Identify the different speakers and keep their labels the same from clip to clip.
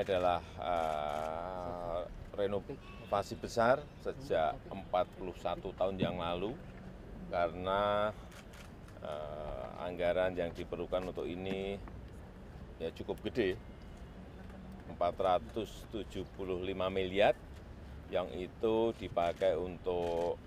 Speaker 1: adalah renovasi besar sejak 41 tahun yang lalu karena anggaran yang diperlukan untuk ini ya cukup gede, 475 miliar, yang itu dipakai untuk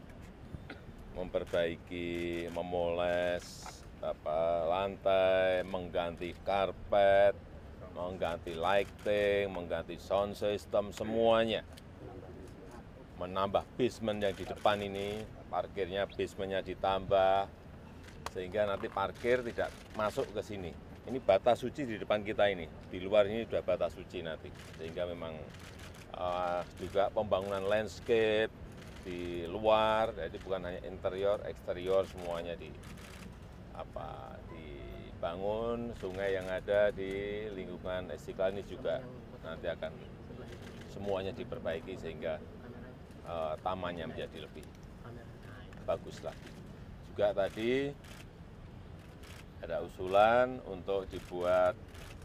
Speaker 1: memperbaiki, memoles lantai, mengganti karpet, mengganti lighting, mengganti sound system, semuanya. Menambah basement yang di depan ini, parkirnya basementnya ditambah, sehingga nanti parkir tidak masuk ke sini. Ini batas suci di depan kita ini, di luar ini sudah batas suci nanti. Sehingga memang juga pembangunan landscape di luar, jadi bukan hanya interior, eksterior semuanya dibangun. Sungai yang ada di lingkungan Istiqlal ini juga nanti akan semuanya diperbaiki sehingga tamannya menjadi lebih bagus lagi. Juga tadi ada usulan untuk dibuat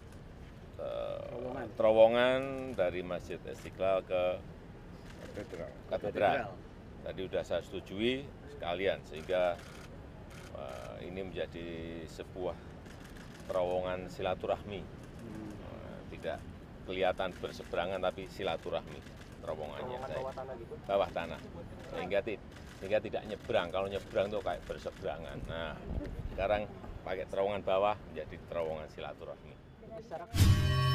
Speaker 1: terowongan dari Masjid Istiqlal ke katedral. Tadi sudah saya setujui sekalian sehingga ini menjadi sebuah terowongan silaturahmi. Tidak kelihatan berseberangan tapi silaturahmi terowongannya. Bawah tanah. Sehingga tidak nyebrang. Kalau nyebrang itu kayak berseberangan. Nah, sekarang pakai terowongan bawah menjadi terowongan silaturahmi.